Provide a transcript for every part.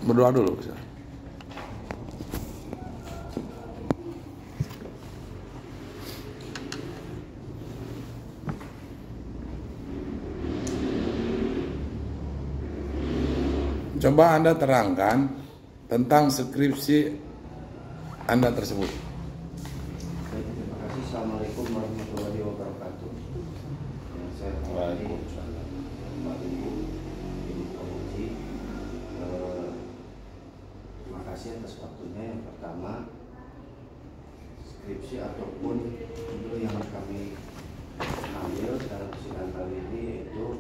Berdoa dulu. Coba Anda terangkan tentang skripsi Anda tersebut. Terima kasih. Assalamualaikum warahmatullahi wabarakatuh. Saya hormati Bapak Ibu Komisi. Terima kasih atas waktunya. Yang pertama, skripsi ataupun judul yang kami ambil dalam sidang kali ini yaitu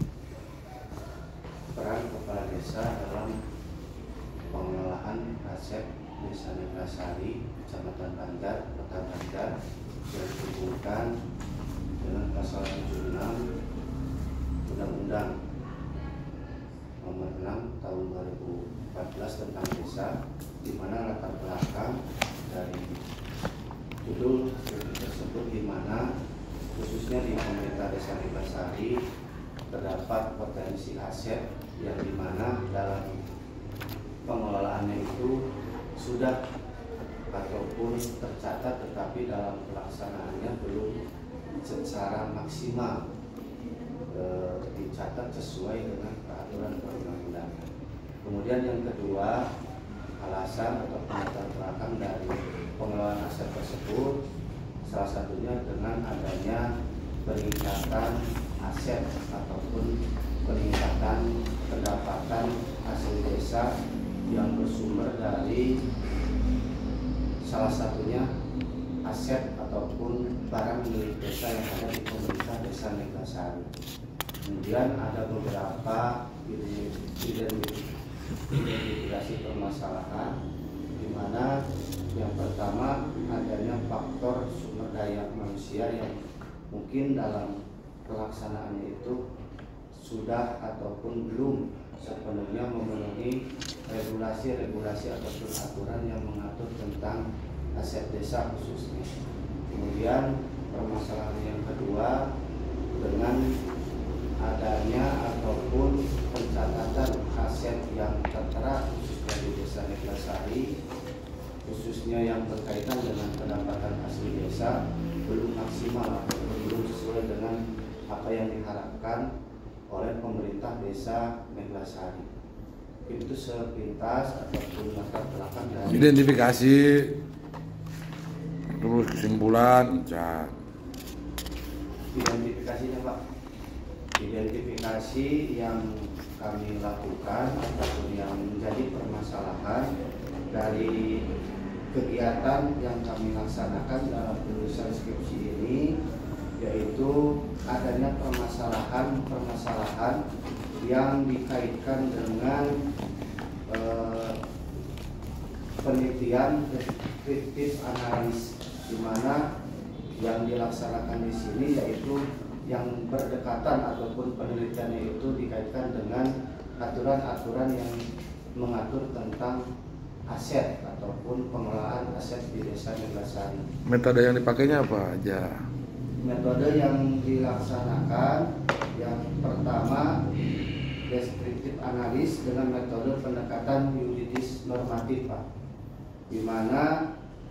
peran kepala desa dalam pengelolaan aset Desa Neglasari, Kecamatan Banjar, Kota Banjar, yang dihubungkan dengan pasal 76 Undang-Undang Nomor 6 Tahun 2014 tentang desa, di mana latar belakang dari judul tersebut, di mana khususnya di pemerintah Desa Neglasari terdapat potensi aset yang dimana dalam pengelolaannya itu sudah ataupun tercatat, tetapi dalam pelaksanaannya belum secara maksimal dicatat sesuai dengan peraturan perundang-undangan. Kemudian yang kedua, alasan atau latar belakang dari pengelolaan aset tersebut salah satunya dengan adanya peningkatan aset ataupun peningkatan pendapatan hasil desa yang bersumber dari salah satunya aset ataupun barang milik desa yang ada di pemerintah Desa Neglasari. Kemudian ada beberapa identifikasi permasalahan, di mana yang pertama adanya faktor sumber daya manusia yang mungkin dalam pelaksanaannya itu sudah ataupun belum sepenuhnya memenuhi regulasi ataupun aturan yang mengatur tentang aset desa khususnya. Kemudian permasalahan yang kedua, dengan adanya ataupun pencatatan aset yang tertera khususnya di Desa Neglasari, khususnya yang berkaitan dengan pendapatan hasil desa, belum maksimal atau belum sesuai dengan apa yang diharapkan oleh pemerintah Desa Neglasari. Itu sepintas ataupun latar belakang dari Identifikasi, terus kesimpulan, identifikasinya, Pak. Identifikasi yang kami lakukan ataupun yang menjadi permasalahan dari kegiatan yang kami laksanakan dalam penulisan skripsi ini, yaitu adanya permasalahan yang dikaitkan dengan penelitian deskriptif analis, di mana yang dilaksanakan di sini yaitu yang berdekatan ataupun penelitiannya itu dikaitkan dengan aturan-aturan yang mengatur tentang aset ataupun pengelolaan aset di Desa Neglasari. Metode yang dipakainya apa aja? Metode yang dilaksanakan yang pertama deskriptif analis dengan metode pendekatan yuridis normatif, Pak, di mana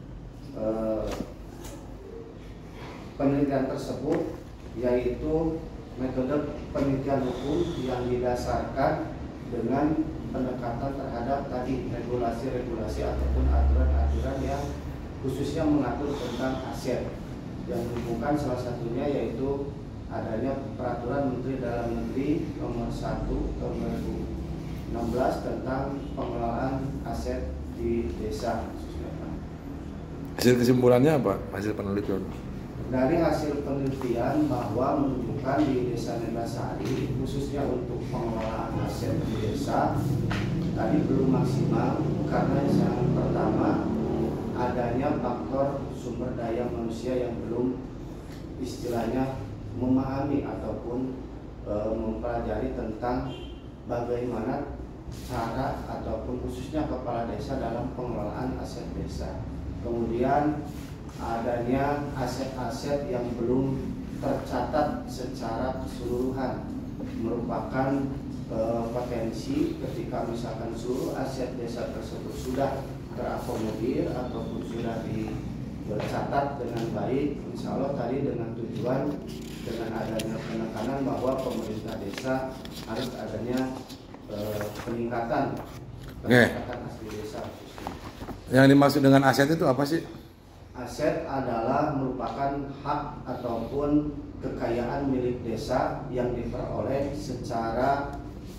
penelitian tersebut yaitu metode penelitian hukum yang didasarkan dengan pendekatan terhadap tadi regulasi ataupun aturan-aturan yang khususnya mengatur tentang aset, yang dihubungkan salah satunya yaitu adanya Peraturan Menteri Dalam Negeri Nomor 1 Tahun 2016 tentang pengelolaan aset di desa. Hasil kesimpulannya apa? Hasil penelitian? Dari hasil penelitian bahwa menunjukkan di Desa Neglasari khususnya untuk pengelolaan aset di desa tadi belum maksimal, karena yang pertama adanya faktor sumber daya manusia yang belum istilahnya memahami ataupun mempelajari tentang bagaimana cara ataupun khususnya kepala desa dalam pengelolaan aset desa. Kemudian adanya aset-aset yang belum tercatat secara keseluruhan, merupakan potensi ketika misalkan seluruh aset desa tersebut sudah terakomodir ataupun sudah dicatat dengan baik, insya Allah tadi dengan tujuan dengan adanya penekanan bahwa pemerintah desa harus adanya peningkatan asli desa. Yang dimaksud dengan aset itu apa sih? Aset adalah merupakan hak ataupun kekayaan milik desa yang diperoleh secara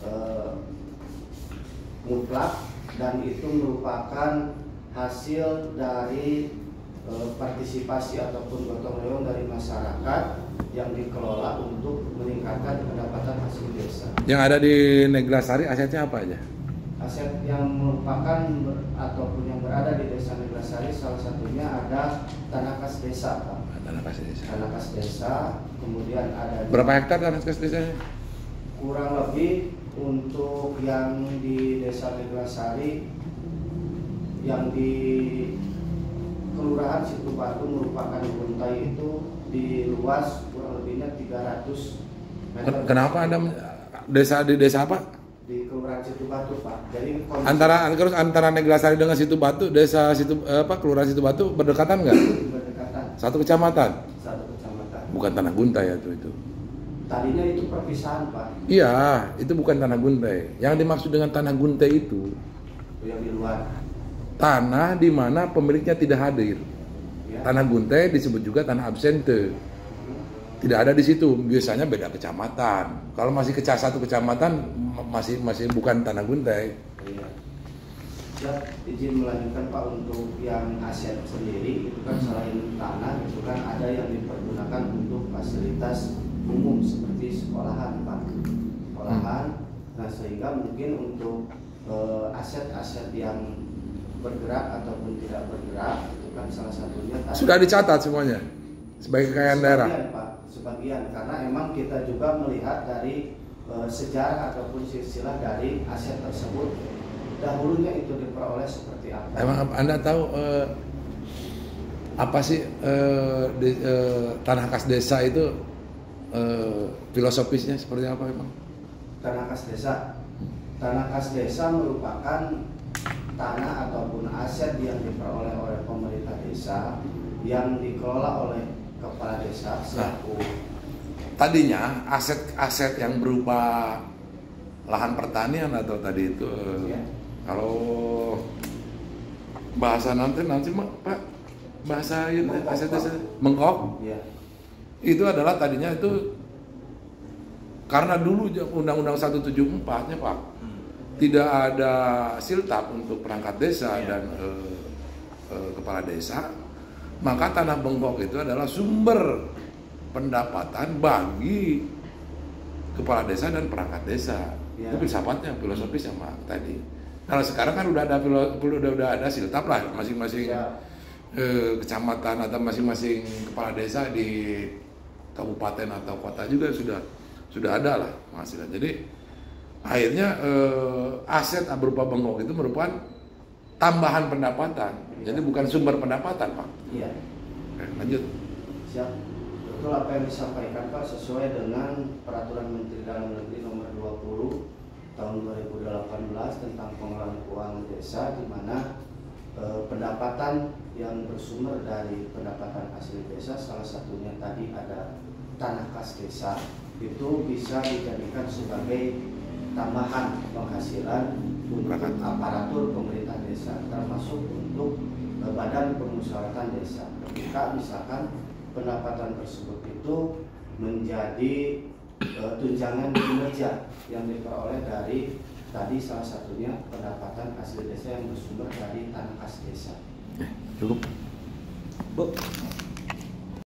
mutlak, dan itu merupakan hasil dari partisipasi ataupun gotong royong dari masyarakat yang dikelola untuk meningkatkan pendapatan hasil desa. Yang ada di Neglasari asetnya apa aja? Aset yang merupakan ataupun yang berada di desa Neglasari salah satunya ada tanah kas desa, Pak. Tanah kas desa. Tanah kas desa, kemudian ada berapa hektar tanah kas desanya? Kurang lebih untuk yang di desa Neglasari yang di Kelurahan Situ Batu merupakan guntai itu di luas kurang lebihnya 300 meter. Kenapa Anda di desa apa? Di Kelurahan Situ Batu, Pak. Jadi antara Neglasari dengan Situ Batu, desa Kelurahan Situ Batu berdekatan nggak? Berdekatan. Satu kecamatan. Satu kecamatan. Bukan tanah guntai ya itu. Tadinya itu perpisahan, Pak. Iya, itu bukan tanah guntai. Yang dimaksud dengan tanah guntai itu yang di luar. Tanah di mana pemiliknya tidak hadir. Ya. Tanah guntai disebut juga tanah absente. Tidak ada di situ. Biasanya beda kecamatan. Kalau masih satu kecamatan masih bukan tanah guntai. Iya. Ya, izin melanjutkan Pak, untuk yang aset sendiri itu kan selain tanah itu kan ada yang dipergunakan untuk fasilitas umum seperti sekolahan, Pak. Sekolahan. Nah, sehingga mungkin untuk aset-aset yang bergerak ataupun tidak bergerak itu kan salah satunya tadi, Sudah dicatat semuanya sebagai kekayaan daerah. Pak, sebagian karena emang kita juga melihat dari sejarah ataupun silsilah dari aset tersebut dahulunya itu diperoleh seperti apa. Emang Anda tahu apa sih tanah kas desa itu filosofisnya seperti apa emang? Tanah kas desa. Tanah kas desa merupakan tanah ataupun aset yang diperoleh oleh pemerintah desa yang dikelola oleh kepala desa selaku. Tadinya aset-aset yang berupa lahan pertanian atau tadi itu Ya. Kalau bahasa nanti Pak, bahasa ini aset desa mengkok. Ya. Itu adalah tadinya itu karena dulu Undang-Undang 174-nya Pak tidak ada siltap untuk perangkat desa dan kepala desa, maka tanah bengkok itu adalah sumber pendapatan bagi kepala desa dan perangkat desa. Itu filsafatnya, filosofis sama tadi. Kalau sekarang kan udah ada siltap lah masing-masing kecamatan atau masing-masing kepala desa di kabupaten atau kota juga sudah ada lah penghasilan. Jadi akhirnya aset berupa bengkok itu merupakan tambahan pendapatan. Jadi bukan sumber pendapatan, Pak. Iya. Oke, lanjut. Siap. Betul apa yang disampaikan Pak, sesuai dengan Peraturan Menteri Dalam Negeri Nomor 20 Tahun 2018 tentang pengelolaan keuangan desa, di mana pendapatan yang bersumber dari pendapatan asli desa salah satunya tadi ada tanah kas desa, itu bisa dijadikan sebagai tambahan penghasilan untuk aparatur pemerintah desa, termasuk untuk badan permusyawaratan desa. Ketika misalkan pendapatan tersebut itu menjadi tunjangan kinerja yang diperoleh dari tadi salah satunya pendapatan asli desa yang bersumber dari tanah kas desa. Cukup. Bu,